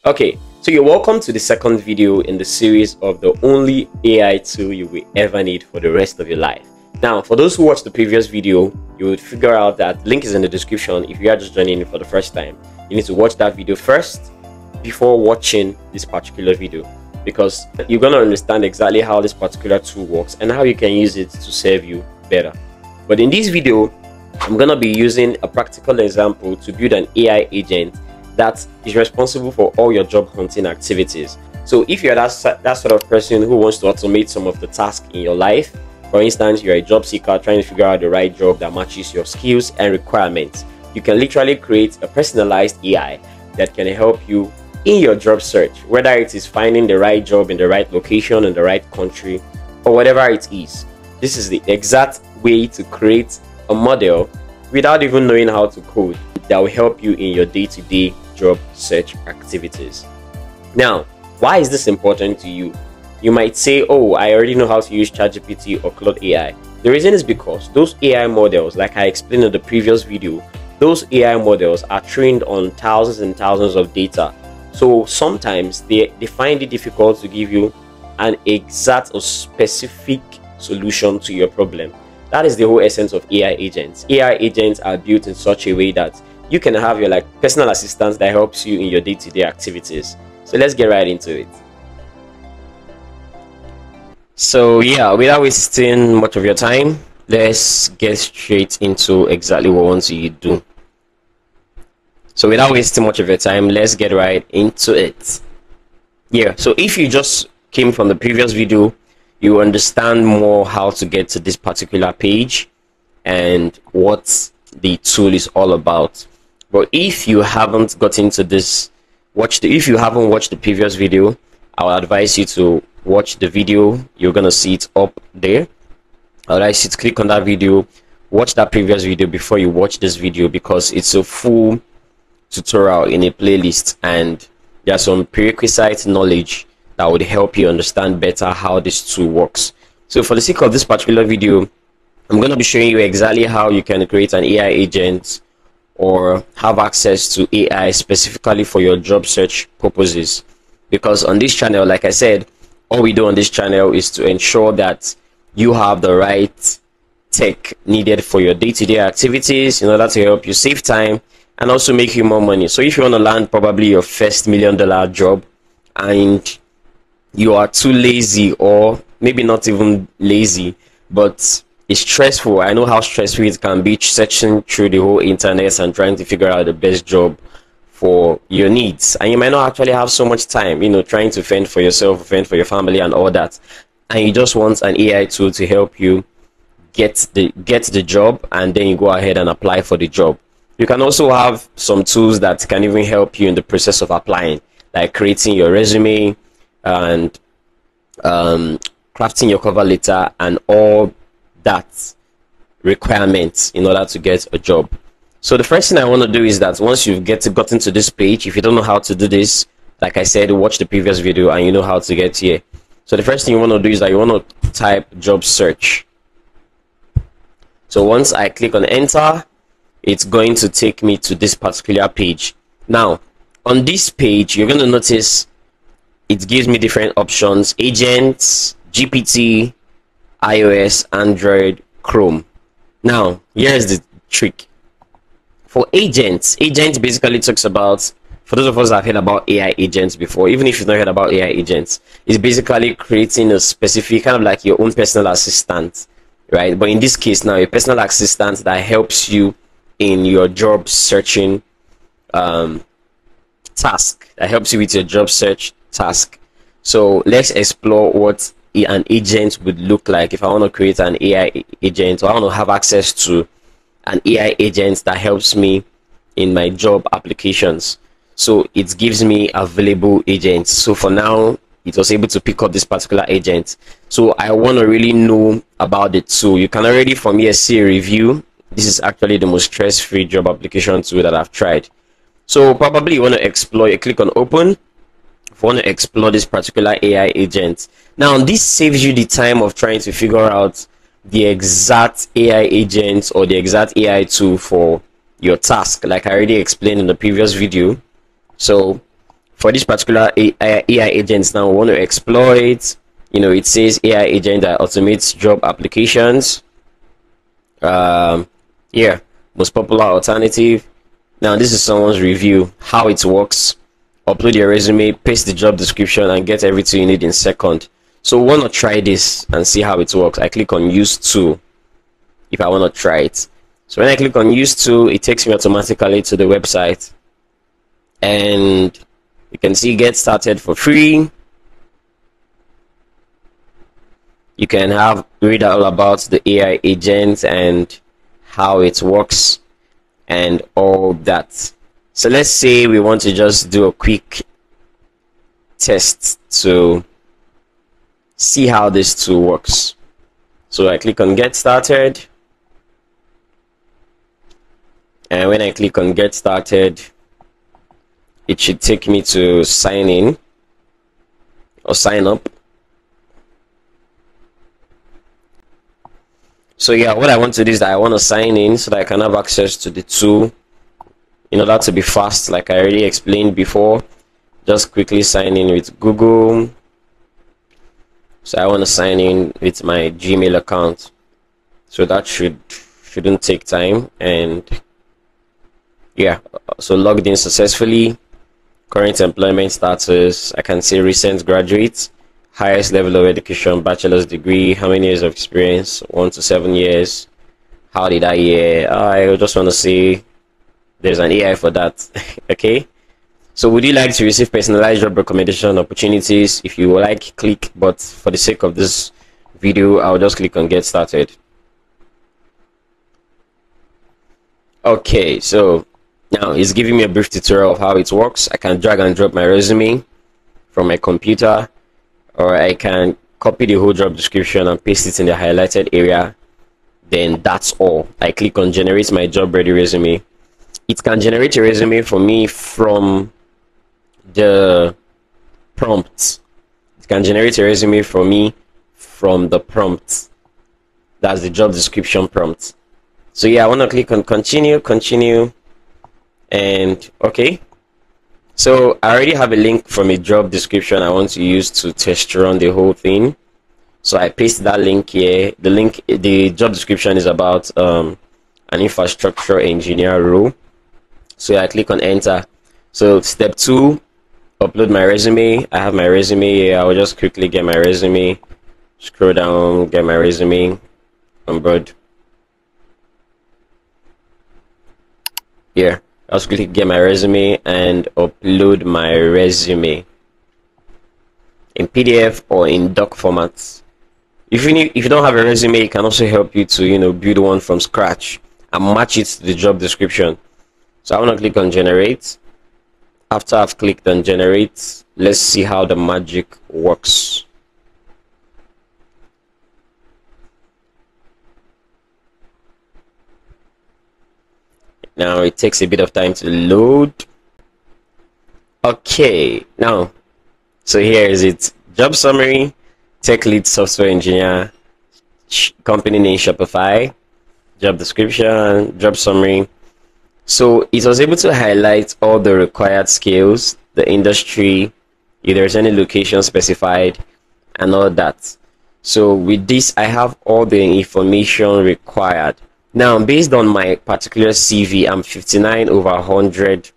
Okay, so you're welcome to the second video in the series of the only AI tool you will ever need for the rest of your life. Now, for those who watched the previous video, you would figure out that link is in the description. If you are just joining in for the first time, you need to watch that video first before watching this particular video, because you're going to understand exactly how this particular tool works and how you can use it to serve you better. But in this video, I'm going to be using a practical example to build an AI agent that is responsible for all your job hunting activities. So if you're that sort of person who wants to automate some of the tasks in your life, for instance, you're a job seeker trying to figure out the right job that matches your skills and requirements, you can literally create a personalized AI that can help you in your job search, whether it is finding the right job in the right location, in the right country, or whatever it is. This is the exact way to create a model without even knowing how to code that will help you in your day-to-day job search activities. Now, why is this important to you? You might say, oh, I already know how to use ChatGPT or Claude AI. The reason is because those AI models, like I explained in the previous video, those AI models are trained on thousands and thousands of data. So sometimes they find it difficult to give you an exact or specific solution to your problem. That is the whole essence of AI agents. AI agents are built in such a way that you can have your personal assistant that helps you in your day-to-day activities. So let's get right into it. So yeah, without wasting much of your time, let's get straight into exactly what we want you to do. So without wasting much of your time, let's get right into it. Yeah, so if you just came from the previous video, you understand more how to get to this particular page and what the tool is all about. But if you haven't gotten to this, if you haven't watched the previous video, I would advise you to watch the video. You're gonna see it up there. I would advise you to click on that video, watch that previous video before you watch this video, because it's a full tutorial in a playlist and there's some prerequisite knowledge that would help you understand better how this tool works. So for the sake of this particular video, I'm going to be showing you exactly how you can create an AI agent or have access to AI specifically for your job search purposes. Because on this channel, like I said, all we do on this channel is to ensure that you have the right tech needed for your day-to-day activities in order to help you save time and also make you more money. So if you want to land probably your first $1 million job and you are too lazy, or maybe not even lazy, but it's stressful. I know how stressful it can be searching through the whole internet and trying to figure out the best job for your needs, and you might not actually have so much time, trying to fend for yourself, fend for your family and all that, and you just want an AI tool to help you get the job, and then you go ahead and apply for the job. You can also have some tools that can even help you in the process of applying, like creating your resume and crafting your cover letter and all that requirements in order to get a job. So the first thing I want to do is that once you've gotten to this page, if you don't know how to do this, like I said, watch the previous video and you know how to get here. So the first thing you want to do is that you want to type job search. So once I click on enter, it's going to take me to this particular page. Now on this page, you're going to notice it gives me different options: agents, GPT, iOS, Android, Chrome. Now here's the trick. For agents basically talks about, for those of us that have heard about AI agents before, even if you've not heard about AI agents, it's basically creating a specific kind of like your own personal assistant, right? But in this case now, a personal assistant that helps you in your job searching task, that helps you with your job search task. So let's explore what an agent would look like if I want to create an AI agent, or I want to have access to an AI agent that helps me in my job applications. So it gives me available agents. So for now, it was able to pick up this particular agent. So I want to really know about it. So you can already from here see a review. This is actually the most stress-free job application tool that I've tried. So probably you want to explore, you click on open if you want to explore this particular AI agent. Now this saves you the time of trying to figure out the exact AI agent or the exact AI tool for your task, like I already explained in the previous video. So for this particular AI agents, now we want to exploit, it says AI agent that automates job applications. Yeah, most popular alternative. Now this is someone's review, how it works. Upload your resume, paste the job description, and get everything you need in second. So we want to try this and see how it works. I click on use tool if I want to try it. So when I click on use tool, it takes me automatically to the website, and you can see get started for free. You can read all about the AI agent and how it works and all that. So let's say we want to just do a quick test to see how this tool works. So I click on get started, and when I click on get started, it should take me to sign in or sign up. So yeah, what I want to do is that I want to sign in so that I can have access to the tool in order to be fast, like I already explained before. Just quickly sign in with Google. So I want to sign in with my Gmail account, so that shouldn't take time. And yeah, so logged in successfully. Current employment status, I can see recent graduate, highest level of education, bachelor's degree, how many years of experience, 1 to 7 years. How did I year? I just want to see there's an AI for that. Okay, so would you like to receive personalized job recommendation opportunities? If you would like, click, but for the sake of this video, I'll just click on get started. Okay, so now it's giving me a brief tutorial of how it works. I can drag and drop my resume from my computer, or I can copy the whole job description and paste it in the highlighted area. Then that's all. I click on generate my job ready resume. It can generate a resume for me from the prompt. It can generate a resume for me from the prompt. That's the job description prompt. So yeah, I want to click on continue, and okay. So I already have a link from a job description I want to use to test run the whole thing. So I paste that link here. The job description is about an infrastructure engineer role. So I click on enter. So step 2, upload my resume. I have my resume here. I will just quickly get my resume. Scroll down, get my resume on board. Here, I'll just quickly get my resume and upload my resume in PDF or in doc formats. If you don't have a resume, it can also help you to build one from scratch and match it to the job description. So I want to click on generate. After I've clicked on generate, let's see how the magic works. Now it takes a bit of time to load. Okay, now so here is it. Job summary, tech lead software engineer, company name Shopify, job description, job summary. So it was able to highlight all the required skills, the industry, if there's any location specified, and all that. So with this, I have all the information required. Now, based on my particular CV, I'm 59/100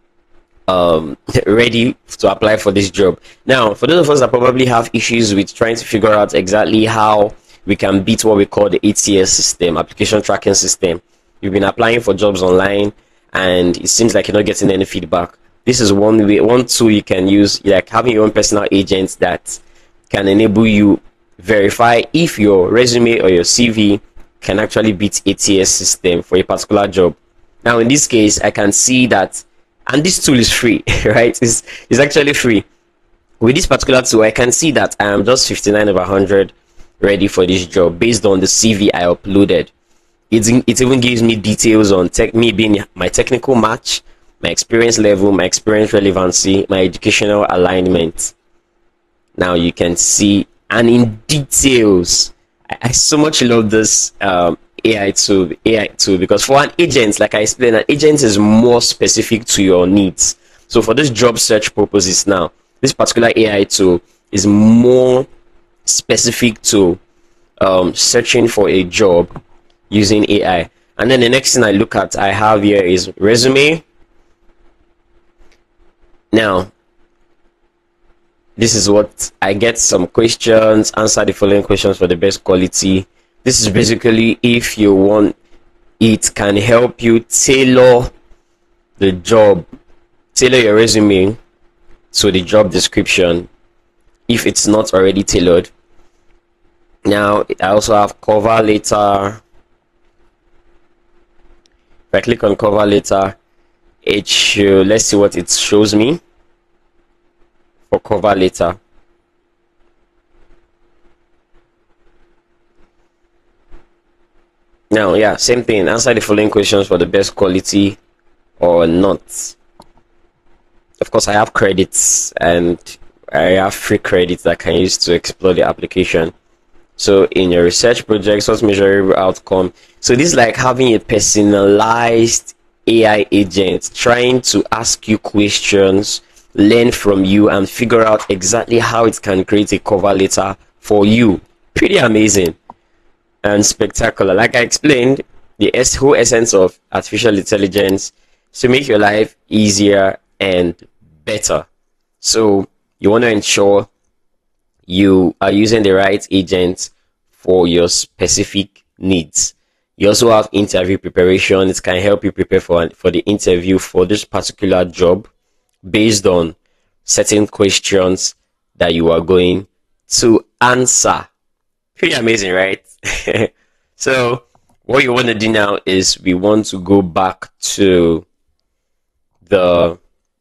ready to apply for this job. Now, for those of us that probably have issues with trying to figure out exactly how we can beat what we call the ATS system, application tracking system. You've been applying for jobs online and it seems like you're not getting any feedback. This is one tool you can use, like having your own personal agent that can enable you verify if your resume or your CV can actually beat ATS system for a particular job. Now in this case, I can see that, and this tool is free, right? It's actually free. With this particular tool, I can see that I am just 59/100 ready for this job based on the CV I uploaded. It even gives me details on me being my technical match, my experience level, my experience relevancy, my educational alignment. Now you can see, and in details, I so much love this AI tool because for an agent, like I explained, an agent is more specific to your needs. So for this job search purposes now, this particular AI tool is more specific to searching for a job using AI. And then the next thing I have here is resume. Now, this is what I get: some questions, answer the following questions for the best quality. This is basically if you want, it can help you tailor the job, tailor your resume to the job description if it's not already tailored. Now, I also have cover letter. If I click on cover letter, let's see what it shows me for cover letter. Now, yeah, same thing. Answer the following questions for the best quality or not. Of course, I have credits and I have free credits that I can use to explore the application. So in your research projects, what's measurable outcome? So this is like having a personalized AI agent trying to ask you questions, learn from you, and figure out exactly how it can create a cover letter for you. Pretty amazing and spectacular. Like I explained, the whole essence of artificial intelligence is to make your life easier and better. So you want to ensure you are using the right agent for your specific needs. You also have interview preparation. It can help you prepare for the interview for this particular job based on certain questions that you are going to answer. Pretty amazing, right? So what you want to do now is we want to go back to the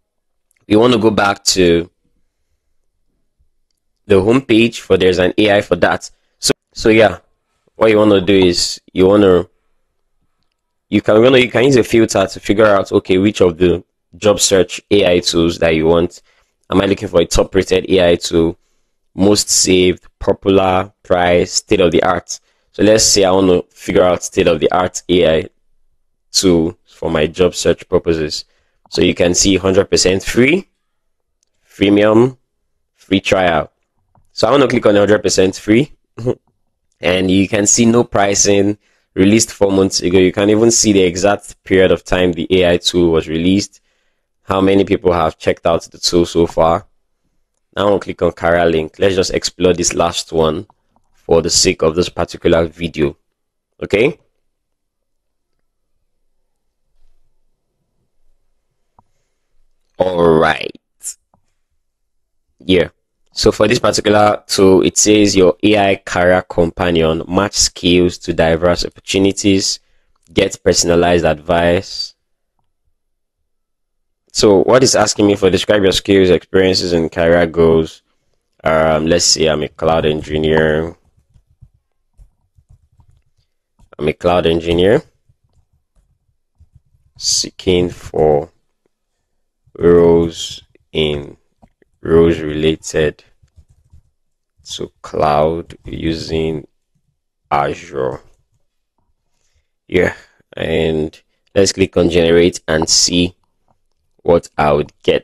home page, for there's an AI for that. So yeah, what you want to do is you can use a filter to figure out, okay, which of the job search AI tools that you want. Am I looking for a top rated AI tool, most saved, popular, price, state of the art? So let's say I want to figure out state of the art AI tool for my job search purposes. So you can see 100% free, freemium, free trial. So I want to click on 100% free and you can see no pricing, released 4 months ago. You can even see the exact period of time the AI tool was released, how many people have checked out the tool so far. Now I'll click on career link. Let's just explore this last one for the sake of this particular video. Okay. All right. Yeah. So for this particular tool, it says your AI career companion, match skills to diverse opportunities, get personalized advice. So what is asking me for: describe your skills, experiences, and career goals. Let's say I'm a cloud engineer. Seeking for roles related to cloud using Azure. Yeah, and let's click on generate and see what I would get.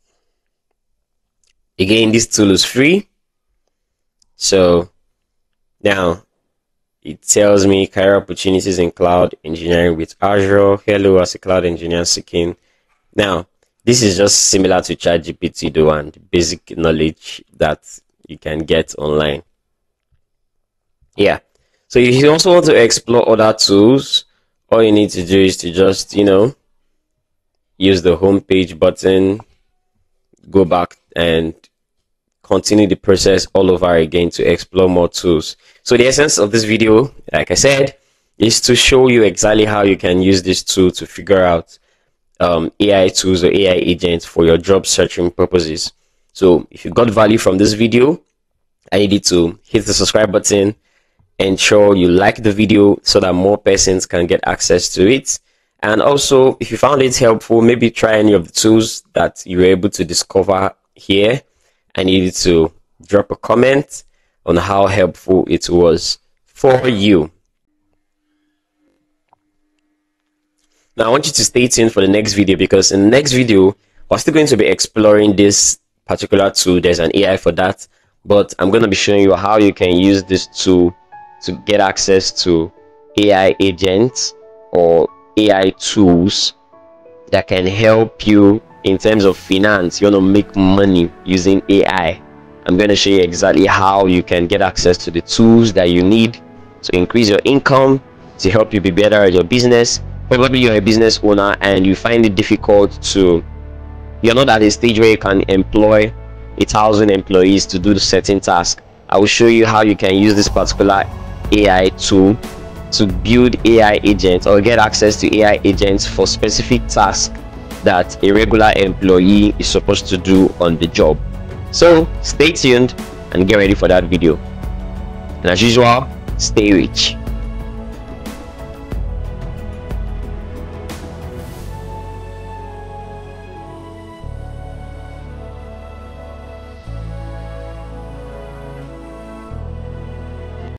Again, this tool is free. So now it tells me career opportunities in cloud engineering with Azure. Hello, as a cloud engineer seeking. Now, this is just similar to ChatGPT though, and basic knowledge that you can get online. Yeah. So if you also want to explore other tools, all you need to do is to just, use the home page button, go back and continue the process all over again to explore more tools. So the essence of this video, like I said, is to show you exactly how you can use this tool to figure out AI tools or AI agents for your job searching purposes. So if you got value from this video, I need you to hit the subscribe button, ensure you like the video so that more persons can get access to it. And also, if you found it helpful, maybe try any of the tools that you were able to discover here. I need you to drop a comment on how helpful it was for you. Now, I want you to stay tuned for the next video, because in the next video, We're still going to be exploring this particular tool. There's an AI for that, but I'm going to be showing you how you can use this tool to get access to AI agents or AI tools that can help you in terms of finance. You want to make money using AI. I'm going to show you exactly how you can get access to the tools that you need to increase your income, to help you be better at your business. Probably you're a business owner and you find it difficult you're not at a stage where you can employ 1,000 employees to do the certain task. I will show you how you can use this particular AI tool to build AI agents or get access to AI agents for specific tasks that a regular employee is supposed to do on the job. So stay tuned and get ready for that video. And as usual, stay rich.